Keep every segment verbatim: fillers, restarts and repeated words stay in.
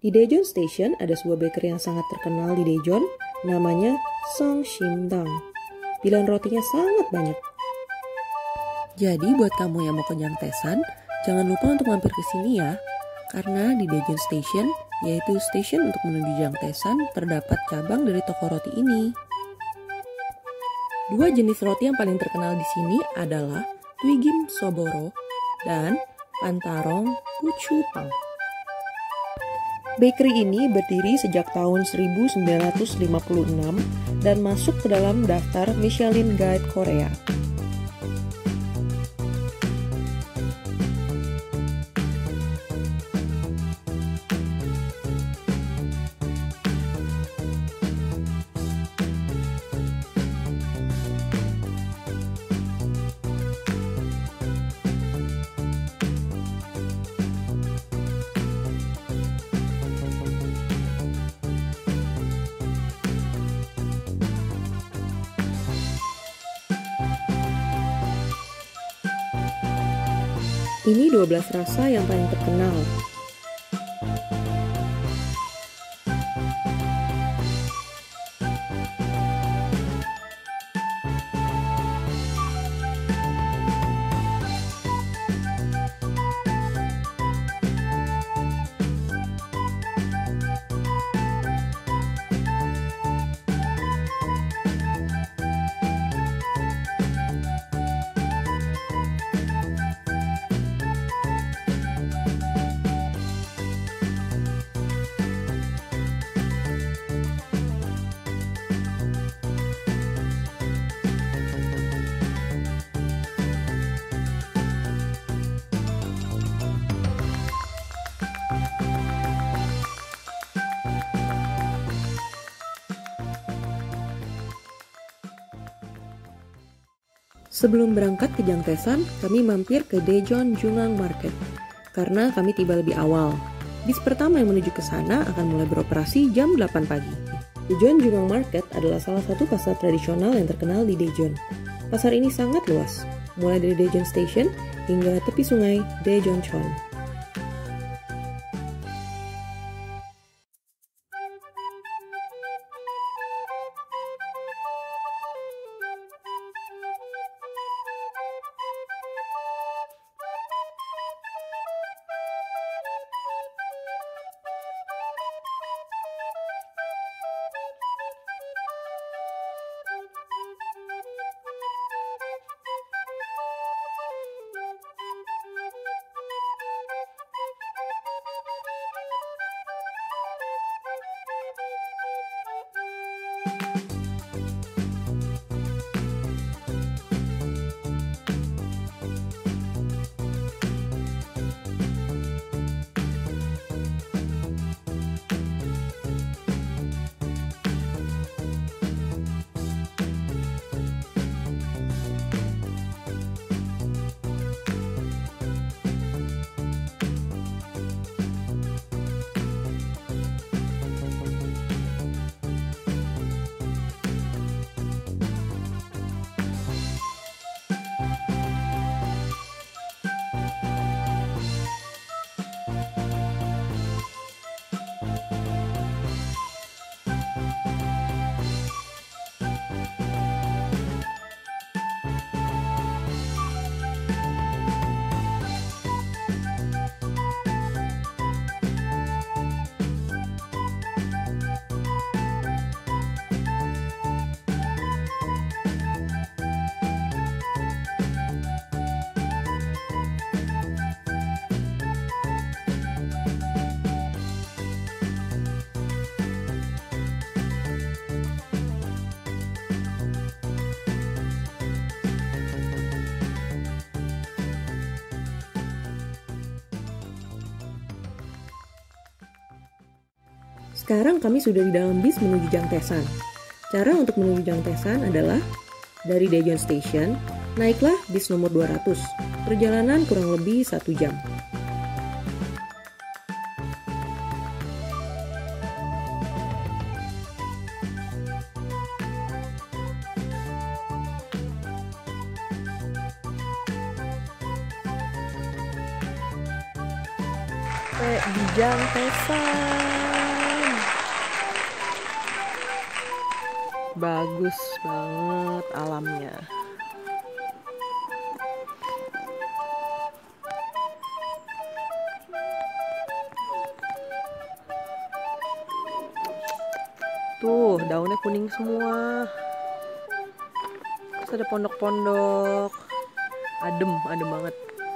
Di Daejeon Station ada sebuah bakery yang sangat terkenal di Daejeon, namanya Songshimdang. Pilihan rotinya sangat banyak. Jadi buat kamu yang mau ke Jangtesan, jangan lupa untuk mampir ke sini ya. Karena di Daejeon Station, yaitu stasiun untuk menuju Jangtesan, terdapat cabang dari toko roti ini. Dua jenis roti yang paling terkenal di sini adalah Twigim Soboro dan Pantarong Puchupang. Bakery ini berdiri sejak tahun seribu sembilan ratus lima puluh enam dan masuk ke dalam daftar Michelin Guide Korea. Ini dua belas rasa yang paling terkenal. Sebelum berangkat ke Jangtesan, kami mampir ke Daejeon Jungang Market karena kami tiba lebih awal. Bis pertama yang menuju ke sana akan mulai beroperasi jam delapan pagi. Daejeon Jungang Market adalah salah satu pasar tradisional yang terkenal di Daejeon. Pasar ini sangat luas, mulai dari Daejeon Station hingga tepi sungai Daejeoncheon. Sekarang kami sudah di dalam bis menuju Jangtesan. Cara untuk menuju Jangtesan adalah dari Daejeon Station, naiklah bis nomor dua ratus. Perjalanan kurang lebih satu jam. Sampai di Jangtesan. Bagus banget alamnya. Tuh, daunnya kuning semua. Terus ada pondok-pondok. Adem, adem banget.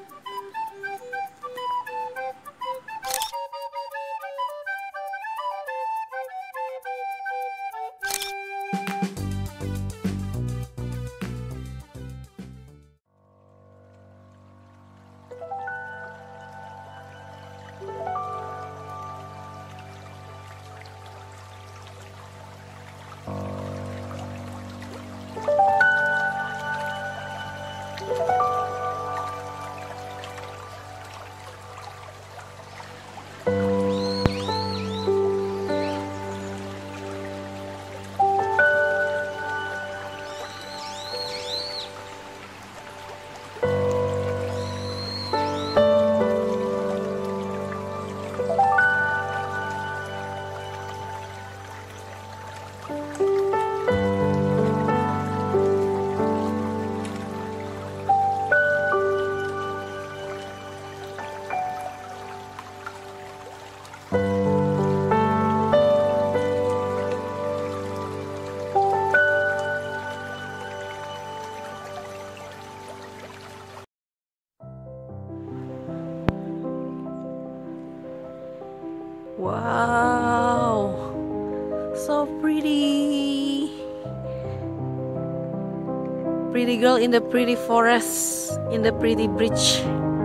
Wow, so pretty. Pretty girl in the pretty forest, in the pretty bridge.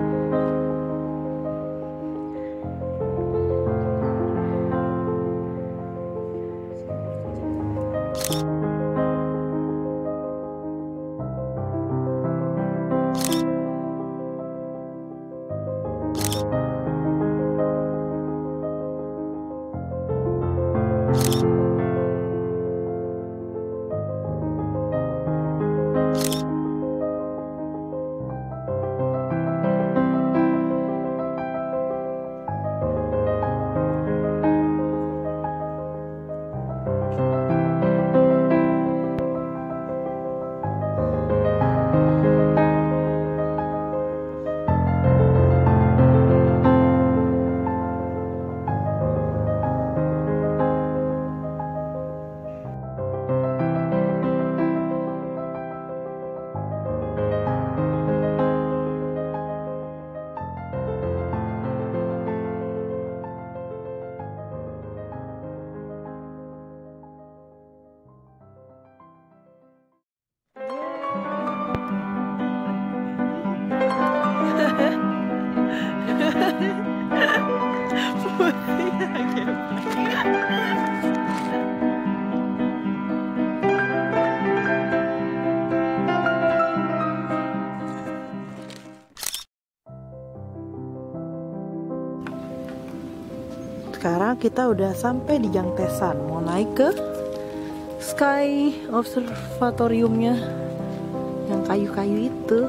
Sekarang kita udah sampai di Jangtesan, mau naik ke Sky Observatoriumnya yang kayu-kayu itu.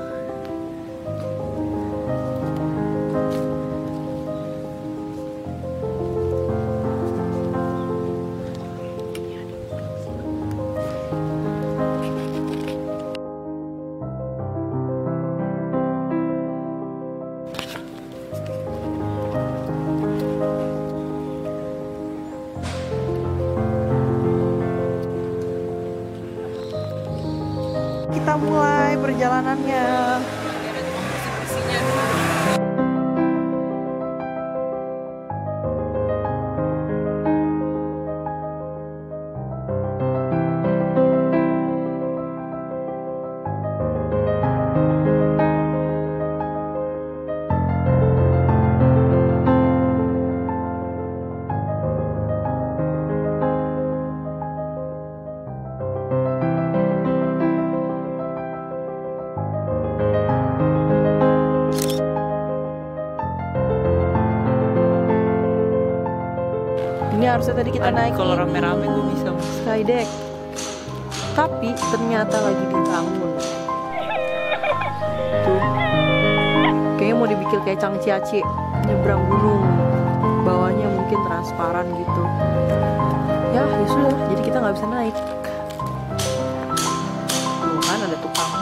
Kita mulai perjalanannya. Ini harusnya tadi kita naik kalau rame-rame gue bisa Skydeck, tapi ternyata lagi dibangun. Tuh, kayaknya mau dibikin kayak Changjiachi, nyebrang gunung. bawahnya mungkin transparan gitu. Ya, ya sudah, jadi kita nggak bisa naik. Tuh kan ada tukang.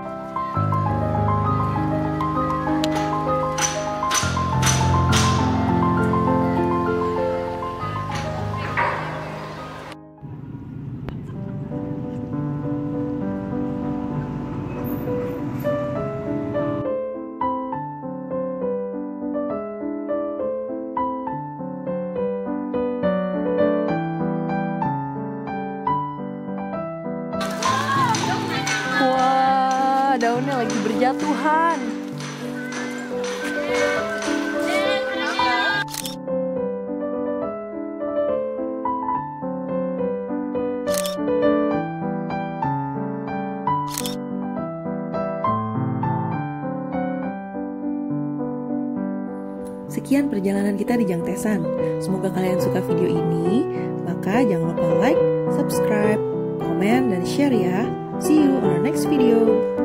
Daunnya lagi berjatuhan. Sekian perjalanan kita di Jangtesan. Semoga kalian suka video ini. Maka jangan lupa like, subscribe, komen, dan share ya. See you on our next video.